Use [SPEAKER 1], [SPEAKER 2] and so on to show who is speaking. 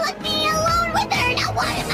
[SPEAKER 1] put me alone with her. Now what am